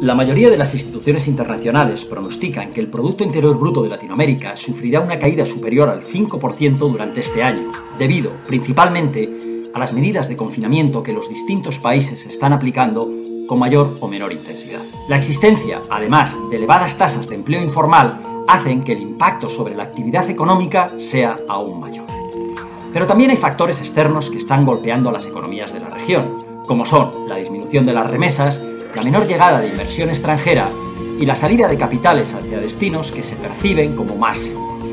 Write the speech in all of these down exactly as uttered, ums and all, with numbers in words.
La mayoría de las instituciones internacionales pronostican que el Producto Interior Bruto de Latinoamérica sufrirá una caída superior al cinco por ciento durante este año, debido, principalmente, a las medidas de confinamiento que los distintos países están aplicando con mayor o menor intensidad. La existencia, además, de elevadas tasas de empleo informal hacen que el impacto sobre la actividad económica sea aún mayor. Pero también hay factores externos que están golpeando a las economías de la región, como son la disminución de las remesas, la menor llegada de inversión extranjera y la salida de capitales hacia destinos que se perciben como más seguros.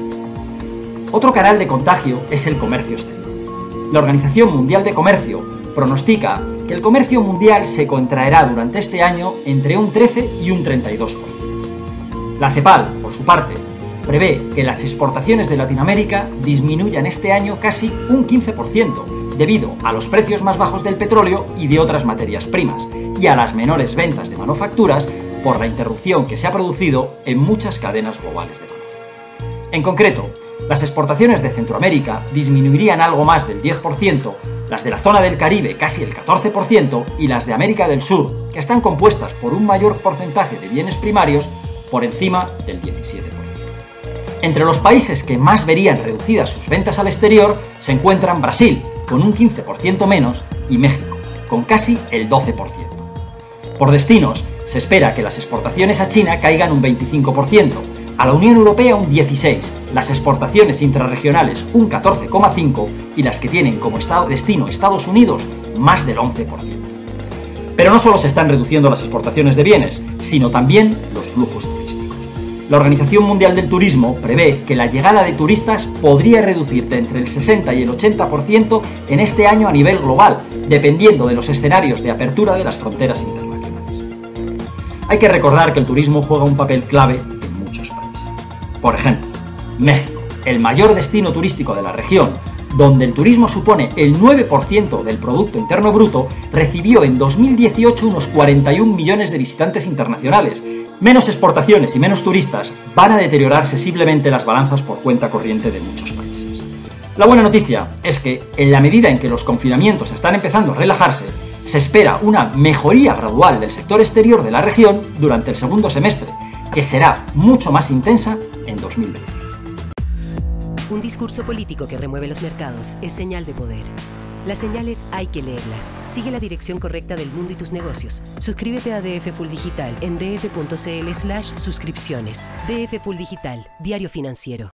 Otro canal de contagio es el comercio exterior. La Organización Mundial de Comercio pronostica que el comercio mundial se contraerá durante este año entre un trece y un treinta y dos por ciento. La CEPAL, por su parte, prevé que las exportaciones de Latinoamérica disminuyan este año casi un quince por ciento, debido a los precios más bajos del petróleo y de otras materias primas, y a las menores ventas de manufacturas por la interrupción que se ha producido en muchas cadenas globales de valor. En concreto, las exportaciones de Centroamérica disminuirían algo más del diez por ciento, las de la zona del Caribe casi el catorce por ciento y las de América del Sur, que están compuestas por un mayor porcentaje de bienes primarios, por encima del diecisiete por ciento. Entre los países que más verían reducidas sus ventas al exterior se encuentran Brasil, con un quince por ciento menos, y México, con casi el doce por ciento. Por destinos, se espera que las exportaciones a China caigan un veinticinco por ciento, a la Unión Europea un dieciséis por ciento, las exportaciones intrarregionales un catorce coma cinco por ciento y las que tienen como estado destino Estados Unidos más del once por ciento. Pero no solo se están reduciendo las exportaciones de bienes, sino también los flujos turísticos. La Organización Mundial del Turismo prevé que la llegada de turistas podría reducirse entre el sesenta y el ochenta por ciento en este año a nivel global, dependiendo de los escenarios de apertura de las fronteras internacionales. Hay que recordar que el turismo juega un papel clave en muchos países. Por ejemplo, México, el mayor destino turístico de la región, donde el turismo supone el nueve por ciento del Producto Interno Bruto, recibió en dos mil dieciocho unos cuarenta y un millones de visitantes internacionales. Menos exportaciones y menos turistas van a deteriorar sensiblemente las balanzas por cuenta corriente de muchos países. La buena noticia es que, en la medida en que los confinamientos están empezando a relajarse, se espera una mejoría gradual del sector exterior de la región durante el segundo semestre, que será mucho más intensa en dos mil veinte. Un discurso político que remueve los mercados es señal de poder. Las señales hay que leerlas. Sigue la dirección correcta del mundo y tus negocios. Suscríbete a D F Full Digital en df punto cl slash suscripciones. D F Full Digital, diario financiero.